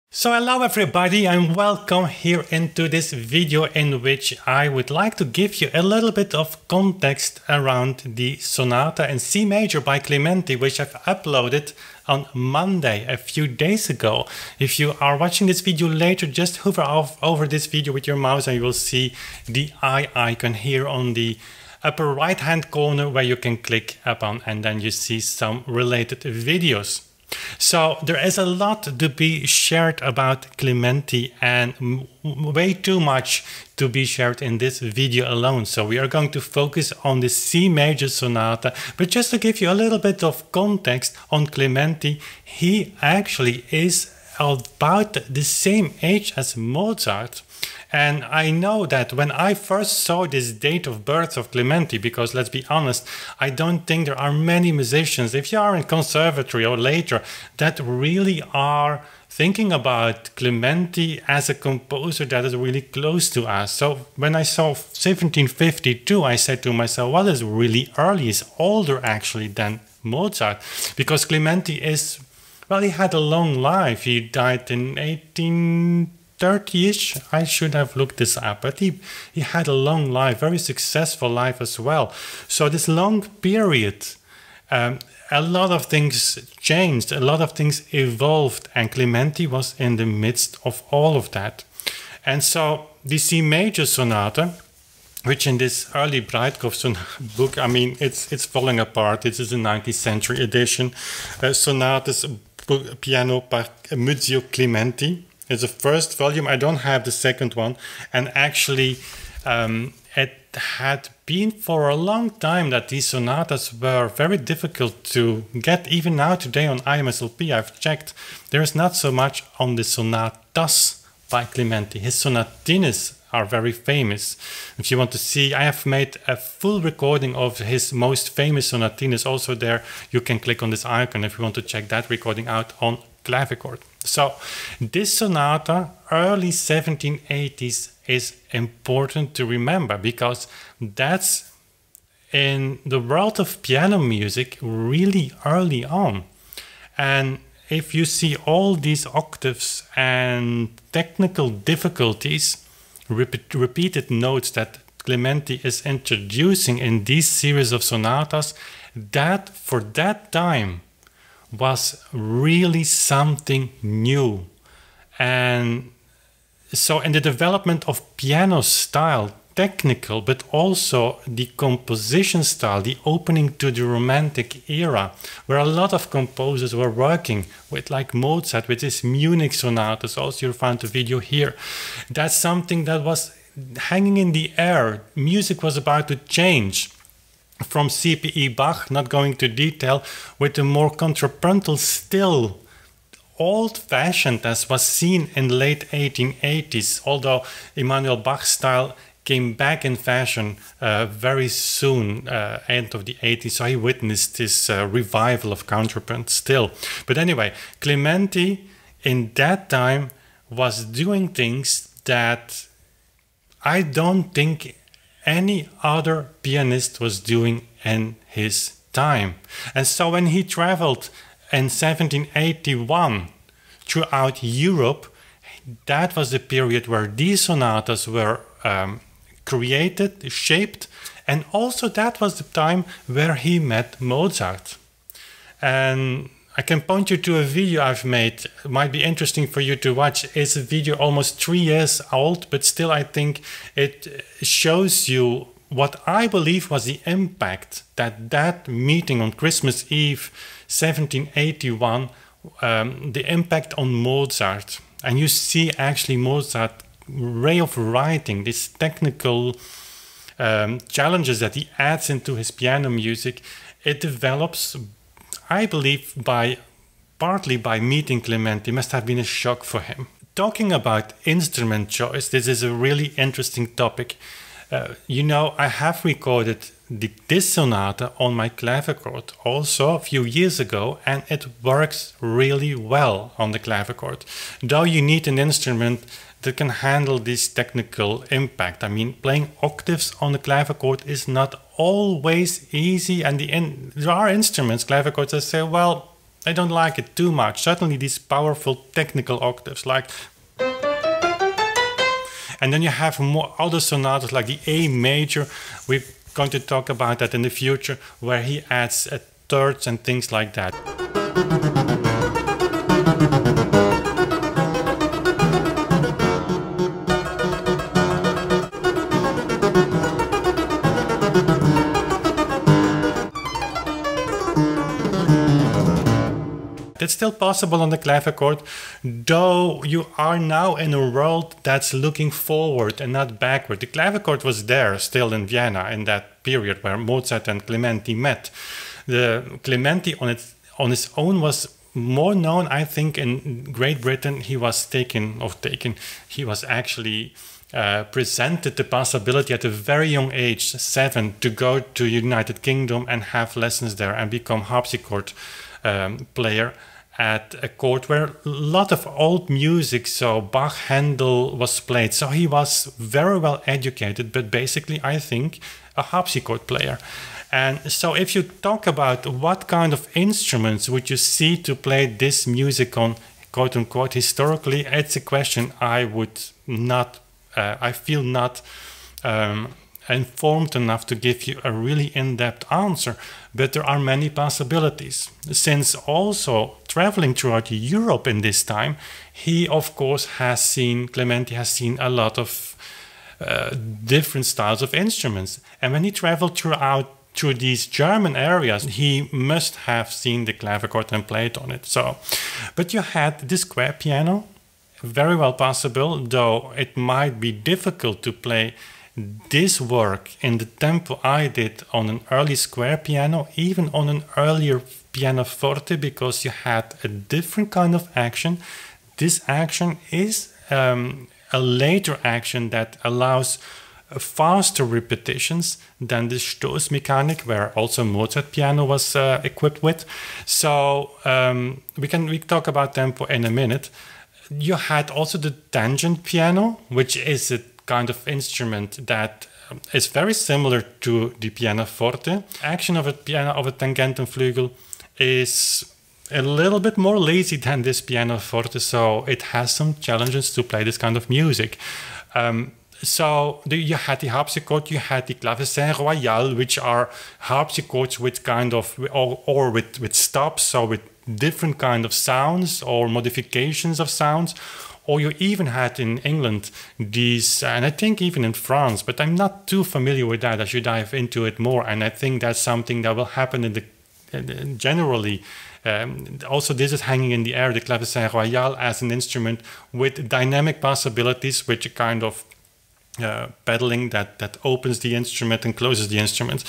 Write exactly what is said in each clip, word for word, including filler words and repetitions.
So hello everybody and welcome here into this video in which I would like to give you a little bit of context around the Sonata in C major by Clementi, which I've uploaded on Monday a few days ago. If you are watching this video later, just hover off over this video with your mouse and you will see the eye icon here on the upper right hand corner where you can click upon, and then you see some related videos. So there is a lot to be shared about Clementi and way too much to be shared in this video alone. So we are going to focus on the C major sonata, but just to give you a little bit of context on Clementi, he actually is about the same age as Mozart. And I know that when I first saw this date of birth of Clementi, because let's be honest, I don't think there are many musicians, if you are in conservatory or later, that really are thinking about Clementi as a composer that is really close to us. So when I saw seventeen fifty-two, I said to myself, well, it's really early, it's older actually than Mozart, because Clementi is, well, he had a long life. He died in eighteen thirty-ish. I should have looked this up, but he, he had a long life, very successful life as well. So this long period, um, a lot of things changed, a lot of things evolved, and Clementi was in the midst of all of that. And so the C major sonata, which in this early Breitkopf book, I mean, it's it's falling apart. This is a nineteenth century edition. Uh, sonatas piano par Muzio Clementi. It's the first volume. I don't have the second one. And actually, um, it had been for a long time that these sonatas were very difficult to get. Even now, today on I M S L P, I've checked, there is not so much on the sonatas by Clementi. His sonatines are very famous. If you want to see, I have made a full recording of his most famous sonatines also there. You can click on this icon if you want to check that recording out on Clavichord. So this sonata, early seventeen eighties, is important to remember because that's in the world of piano music really early on. And if you see all these octaves and technical difficulties, repeat, repeated notes that Clementi is introducing in this series of sonatas, that for that time was really something new. And so in the development of piano style, technical, but also the composition style, the opening to the Romantic era, where a lot of composers were working with, like Mozart, with his Munich sonatas, also you found the video here. That's something that was hanging in the air. Music was about to change from C P E Bach, not going to detail, with a more contrapuntal, still old-fashioned as was seen in the late eighteen eighties, although Emanuel Bach's style came back in fashion uh, very soon, uh, end of the eighties, so he witnessed this uh, revival of contrapunct still. But anyway, Clementi in that time was doing things that I don't think any other pianist was doing in his time. And so when he traveled in seventeen eighty-one throughout Europe, that was the period where these sonatas were um, created, shaped, and also that was the time where he met Mozart. And I can point you to a video I've made. It might be interesting for you to watch. It's a video almost three years old, but still I think it shows you what I believe was the impact that that meeting on Christmas Eve seventeen eighty-one, um, the impact on Mozart. And you see actually Mozart's way of writing, these technical um, challenges that he adds into his piano music. It develops, I believe, by partly by meeting Clementi. Must have been a shock for him. Talking about instrument choice, this is a really interesting topic. Uh, you know, I have recorded the, this sonata on my clavichord also a few years ago, and it works really well on the clavichord. Though you need an instrument that can handle this technical impact. I mean, playing octaves on the clavichord is not always easy, and the in, there are instruments, clavichords, that say, well, I don't like it too much. Certainly these powerful technical octaves, like, and then you have more other sonatas like the A major. We're going to talk about that in the future, where he adds uh, thirds and things like that. It's still possible on the clavichord, though you are now in a world that's looking forward and not backward. The clavichord was there still in Vienna in that period where Mozart and Clementi met. The Clementi on its on his own was more known, I think, in Great Britain. He was taken, or taken, he was actually uh, presented the possibility at a very young age, seven, to go to United Kingdom and have lessons there and become harpsichord um, player at a court where a lot of old music, so Bach, Handel was played. So he was very well educated, but basically, I think, a harpsichord player. And so if you talk about what kind of instruments would you see to play this music on, quote unquote, historically, it's a question I would not, uh, I feel not um, informed enough to give you a really in-depth answer. But there are many possibilities. Since also traveling throughout Europe in this time, he of course has seen, Clementi has seen a lot of uh, different styles of instruments. And when he traveled throughout through these German areas, he must have seen the clavichord and played on it. So, but you had the square piano, very well possible, though it might be difficult to play this work in the tempo I did on an early square piano, even on an earlier pianoforte, because you had a different kind of action. This action is um, a later action that allows faster repetitions than the Stoßmechanik, where also Mozart piano was uh, equipped with. So um, we can we talk about tempo in a minute. You had also the tangent piano, which is a kind of instrument that is very similar to the pianoforte. Action of a piano of a Tangentenflügel is a little bit more lazy than this pianoforte, so it has some challenges to play this kind of music. Um, so the, you had the harpsichord, you had the clavecin royal, which are harpsichords with kind of or, or with with stops, so with different kind of sounds or modifications of sounds. Or you even had in England these, and I think even in France, but I'm not too familiar with that. I should dive into it more, and I think that's something that will happen in the uh, generally. Um, also, this is hanging in the air, the clavecin royal as an instrument with dynamic possibilities, which a kind of uh, pedaling that that opens the instrument and closes the instrument.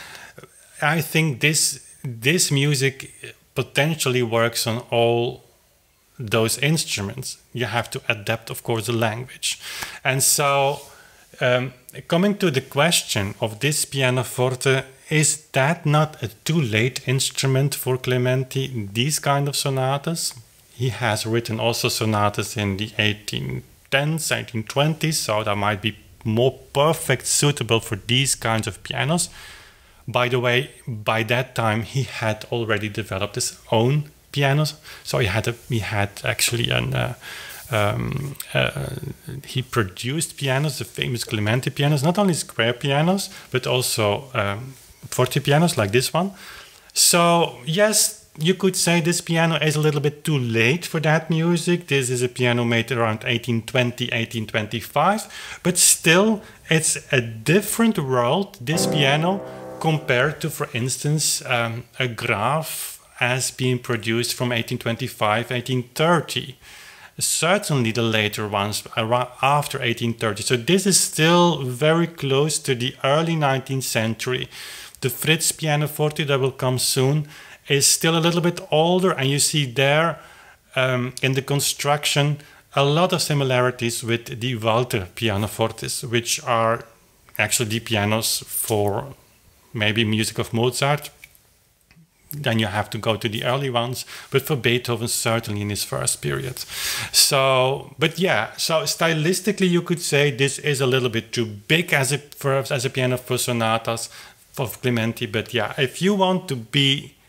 I think this this music potentially works on all those instruments. You have to adapt, of course, the language. And so um, coming to the question of this pianoforte, is that not a too late instrument for Clementi, these kind of sonatas? He has written also sonatas in the eighteen tens, eighteen twenties, so that might be more perfect suitable for these kinds of pianos. By the way, by that time he had already developed his own pianos, so he had a, he had actually an uh, um, uh, he produced pianos, the famous Clementi pianos, not only square pianos but also um, forte pianos like this one. So yes, you could say this piano is a little bit too late for that music. This is a piano made around eighteen twenty, eighteen twenty-five, but still it's a different world, this piano, compared to, for instance, um, a Graf as being produced from eighteen twenty-five, eighteen thirty. Certainly the later ones around after eighteen thirty. So this is still very close to the early nineteenth century. The Fritz pianoforte that will come soon is still a little bit older, and you see there um, in the construction a lot of similarities with the Walter pianofortes, which are actually the pianos for maybe music of Mozart. Then you have to go to the early ones, but for Beethoven, certainly in his first period. So, but yeah, so stylistically, you could say this is a little bit too big as a, for, as a piano for sonatas of Clementi. But yeah, if you want to be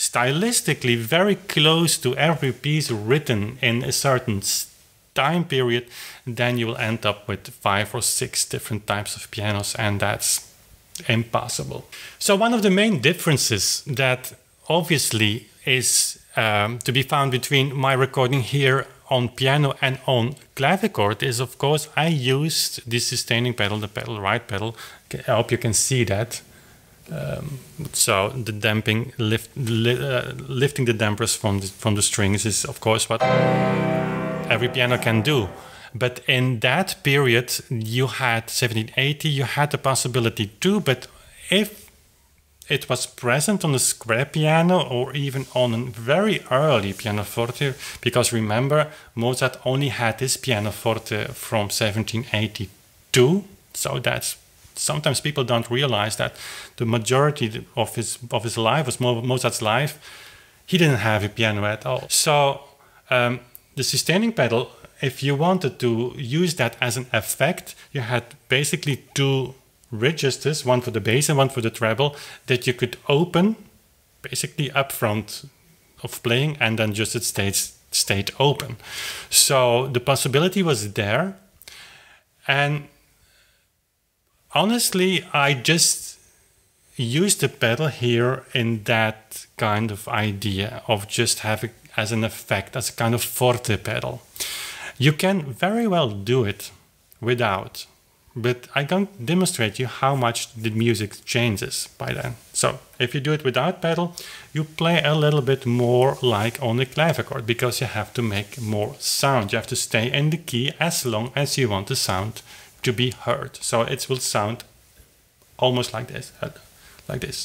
stylistically very close to every piece written in a certain time period, then you will end up with five or six different types of pianos, and that's impossible. So one of the main differences that obviously is um, to be found between my recording here on piano and on clavichord is, of course, I used the sustaining pedal, the pedal right pedal. I hope you can see that. Um, so the damping, lift, li uh, lifting the dampers from the, from the strings is, of course, what every piano can do. But in that period, you had seventeen eighty, you had the possibility too, but if it was present on a square piano or even on a very early pianoforte, because remember, Mozart only had this pianoforte from seventeen eighty-two, so that's sometimes people don't realize that the majority of his of his life was Mozart's life. He didn't have a piano at all. So um, the sustaining pedal, if you wanted to use that as an effect, you had basically two registers, one for the bass and one for the treble, that you could open basically up front of playing, and then just it stayed, stayed open. So the possibility was there. And honestly, I just used the pedal here in that kind of idea of just having as an effect, as a kind of forte pedal. You can very well do it without, but I can't demonstrate you how much the music changes by then. So if you do it without pedal, you play a little bit more like on the clavichord, because you have to make more sound. You have to stay in the key as long as you want the sound to be heard. So it will sound almost like this, uh, like this.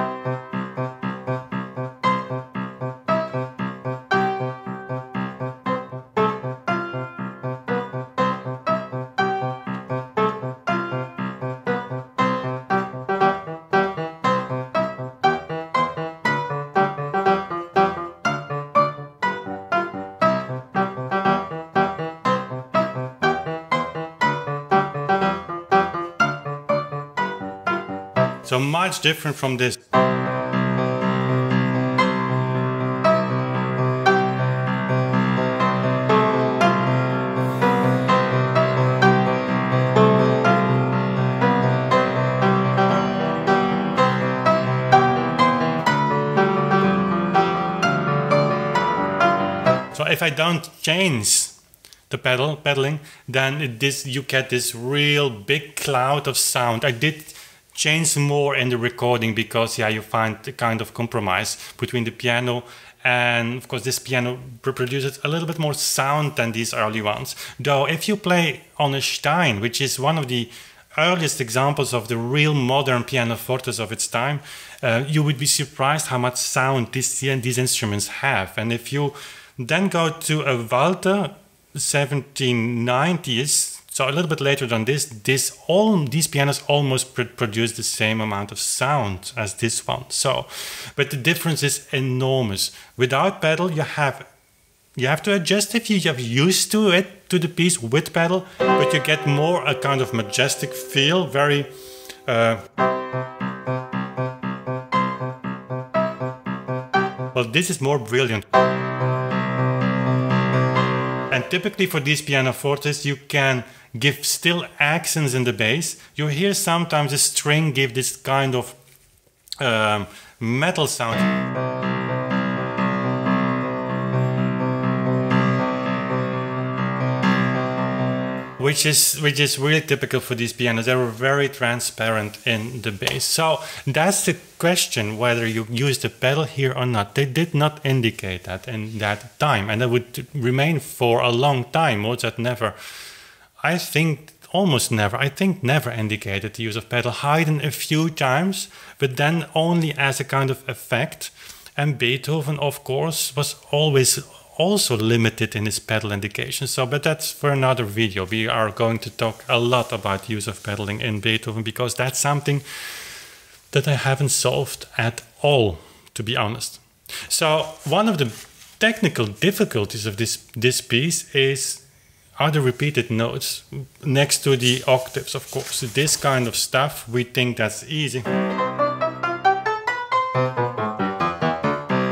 So much different from this. So if I don't change the pedal, pedaling, then it, this, you get this real big cloud of sound. I did change more in the recording because, yeah, you find a kind of compromise between the piano, and of course this piano produces a little bit more sound than these early ones. Though if you play on a Stein, which is one of the earliest examples of the real modern pianofortes of its time, uh, you would be surprised how much sound this, these instruments have. And if you then go to a Walter seventeen nineties, so a little bit later than this, this all these pianos almost pr produce the same amount of sound as this one. So, but the difference is enormous. Without pedal, you have you have to adjust if you have used to it to the piece with pedal, but you get more a kind of majestic feel, very. Uh, well, this is more brilliant. And typically for these pianofortes, you can give still accents in the bass. You hear sometimes a string give this kind of um, metal sound. Which is, which is really typical for these pianos. They were very transparent in the bass. So that's the question, whether you use the pedal here or not. They did not indicate that in that time, and that would remain for a long time. Mozart never, I think almost never, I think never indicated the use of pedal. Haydn a few times, but then only as a kind of effect. And Beethoven, of course, was always also limited in his pedal indication. So, but that's for another video. We are going to talk a lot about use of pedaling in Beethoven, because that's something that I haven't solved at all, to be honest. So one of the technical difficulties of this, this piece is are the repeated notes next to the octaves, of course. This kind of stuff, we think that's easy.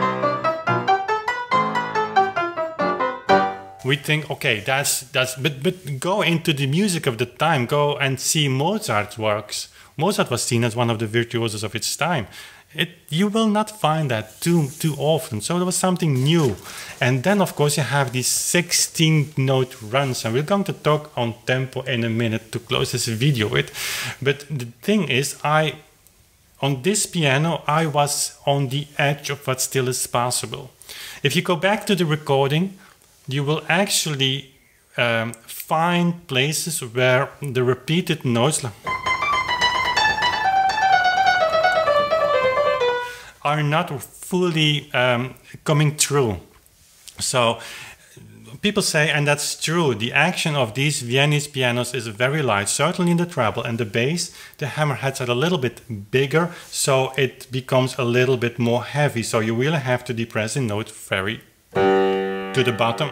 we think, okay, that's that's but but go into the music of the time, go and see Mozart's works. Mozart was seen as one of the virtuosos of its time. It, you will not find that too too often. So there was something new. And then of course you have these sixteen note runs, and we're going to talk on tempo in a minute to close this video with. But the thing is, I on this piano I was on the edge of what still is possible. If you go back to the recording, you will actually um, find places where the repeated notes are not fully um, coming through. So people say, and that's true, the action of these Viennese pianos is very light, certainly in the treble and the bass. The hammerheads are a little bit bigger, so it becomes a little bit more heavy. So you really have to depress the note very to the bottom.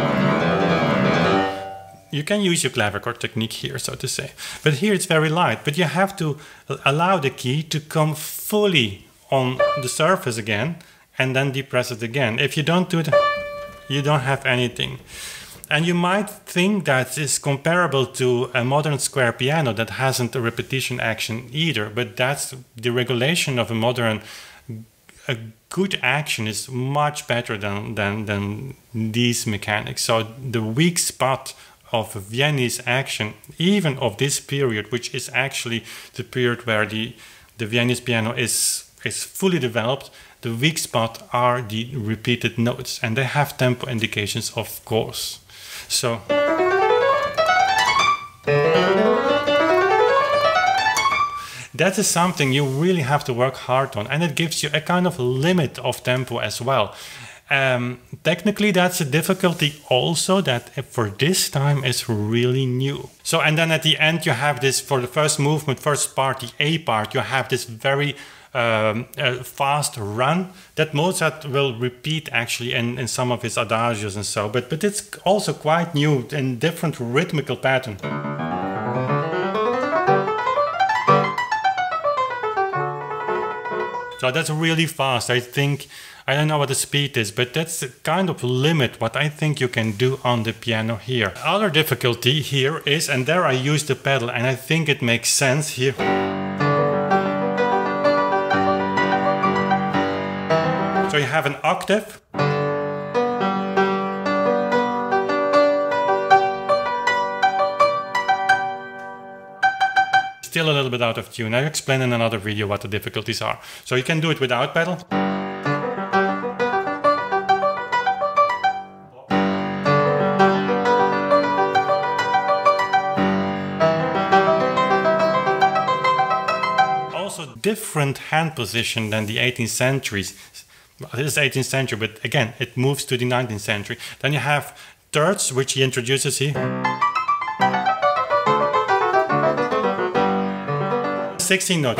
You can use your clavichord technique here, so to say. But here it's very light, but you have to allow the key to come fully on the surface again and then depress it again. If you don't do it, you don't have anything. And you might think that is comparable to a modern square piano that hasn't a repetition action either, but that's the regulation of a modern. A good action is much better than, than, than these mechanics. So the weak spot of Viennese action, even of this period, which is actually the period where the, the Viennese piano is is fully developed, the weak spot are the repeated notes, and they have tempo indications, of course. So that is something you really have to work hard on, and it gives you a kind of limit of tempo as well. Um, technically, that's a difficulty also that for this time is really new. So, and then at the end you have this, for the first movement, first part, the A part, you have this very Um, a fast run that Mozart will repeat actually in, in some of his adagios and so, but, but it's also quite new and different rhythmical pattern. So that's really fast. I think, I don't know what the speed is, but that's the kind of limit what I think you can do on the piano here. Other difficulty here is, and there I use the pedal, and I think it makes sense here. So you have an octave. Still a little bit out of tune. I'll explain in another video what the difficulties are. So you can do it without pedal. Also different hand position than the eighteenth centuries. This is eighteenth century, but again, it moves to the nineteenth century. Then you have thirds, which he introduces here. sixteen note.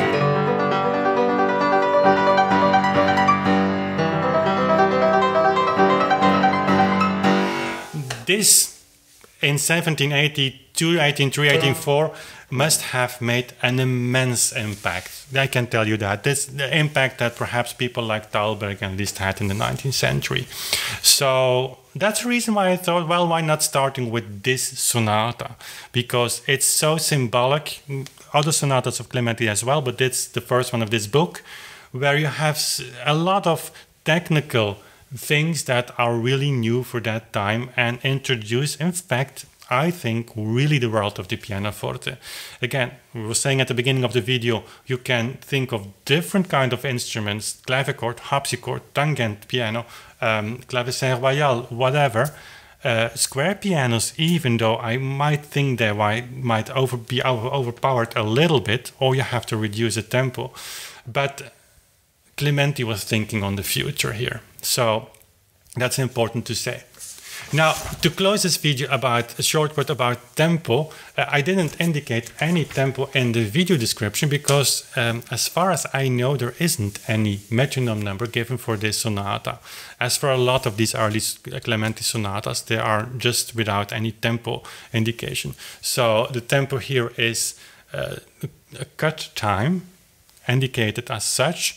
This in seventeen eighty-two, eighteen-three, eighteen-four must have made an immense impact. I can tell you that. This the impact that perhaps people like Thalberg and Liszt had in the nineteenth century. So that's the reason why I thought, well, why not starting with this sonata? Because it's so symbolic. Other sonatas of Clementi as well, but it's the first one of this book, where you have a lot of technical things that are really new for that time and introduce, in fact, I think, really the world of the pianoforte. Again, we were saying at the beginning of the video, you can think of different kind of instruments, clavichord, harpsichord, tangent piano, um, clavecin royal, whatever. Uh, square pianos, even though I might think they might over, be over, overpowered a little bit, or you have to reduce the tempo. But Clementi was thinking on the future here. So that's important to say. Now, to close this video about a short word about tempo, uh, I didn't indicate any tempo in the video description because um, as far as I know, there isn't any metronome number given for this sonata. As for a lot of these early Clementi sonatas, they are just without any tempo indication. So the tempo here is uh, a cut time indicated as such.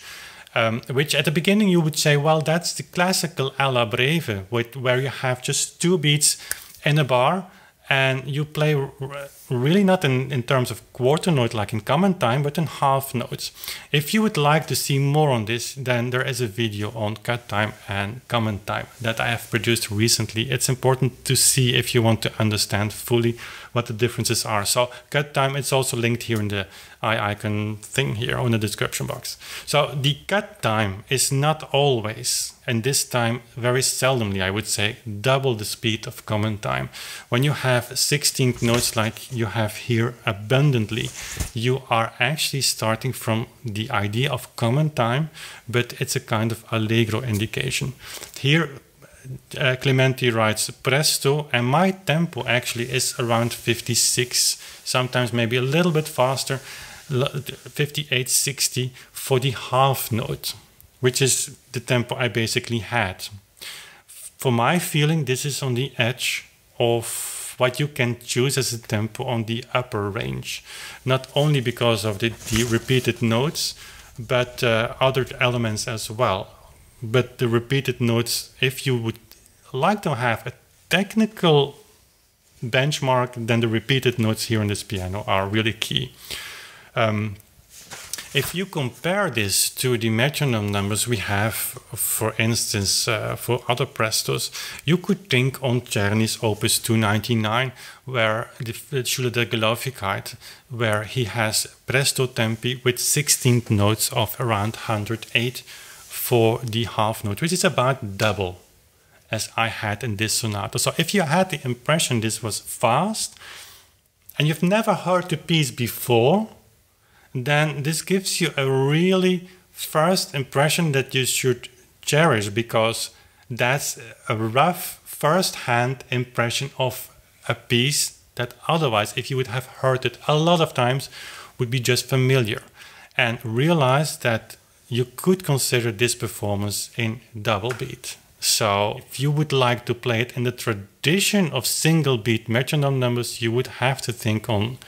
Um, which at the beginning you would say, well, that's the classical alla breve, with, where you have just two beats in a bar, and you play really not in, in terms of quarter note like in common time, but in half notes. If you would like to see more on this, then there is a video on cut time and common time that I have produced recently. It's important to see if you want to understand fully what the differences are. So cut time, it's also linked here in the eye icon thing here on the description box. So the cut time is not always, and this time very seldomly I would say, double the speed of common time. When you have sixteenth notes like you have here abundantly, you are actually starting from the idea of common time, but it's a kind of allegro indication. Here uh, Clementi writes presto, and my tempo actually is around fifty-six, sometimes maybe a little bit faster, fifty-eight sixty for the half note, which is the tempo I basically had. For my feeling, this is on the edge of what you can choose as a tempo on the upper range, not only because of the, the repeated notes, but uh, other elements as well. But the repeated notes, if you would like to have a technical benchmark, then the repeated notes here on this piano are really key. Um, if you compare this to the metronome numbers we have, for instance, uh, for other prestos, you could think on Czerny's Opus two ninety-nine, where the Schule der Geläufigkeit, where he has presto tempi with sixteenth notes of around one hundred eight for the half note, which is about double as I had in this sonata. So if you had the impression this was fast and you've never heard the piece before, then this gives you a really first impression that you should cherish, because that's a rough first-hand impression of a piece that otherwise, if you would have heard it a lot of times, would be just familiar. And realize that you could consider this performance in double beat. So if you would like to play it in the tradition of single beat metronome numbers, you would have to think on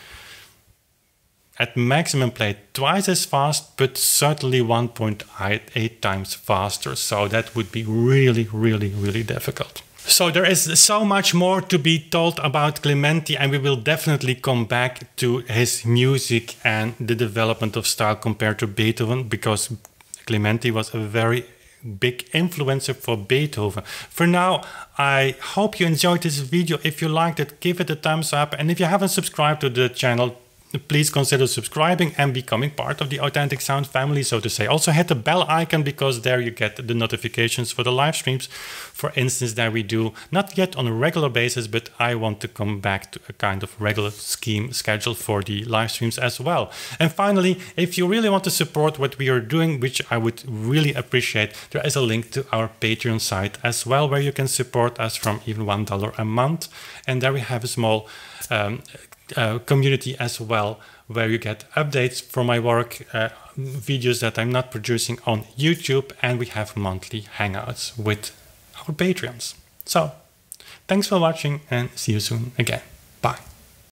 at maximum play twice as fast, but certainly one point eight times faster. So that would be really, really, really difficult. So there is so much more to be told about Clementi, and we will definitely come back to his music and the development of style compared to Beethoven, because Clementi was a very big influencer for Beethoven. For now, I hope you enjoyed this video. If you liked it, give it a thumbs up. And if you haven't subscribed to the channel, please consider subscribing and becoming part of the Authentic Sound family, so to say. Also hit the bell icon, because there you get the notifications for the live streams, for instance, that we do not yet on a regular basis, but I want to come back to a kind of regular scheme schedule for the live streams as well. And finally, if you really want to support what we are doing, which I would really appreciate, there is a link to our Patreon site as well, where you can support us from even one dollar a month. And there we have a small um, Uh, community as well, where you get updates from my work, uh, videos that I'm not producing on YouTube, and we have monthly hangouts with our Patreons. So, thanks for watching, and see you soon again.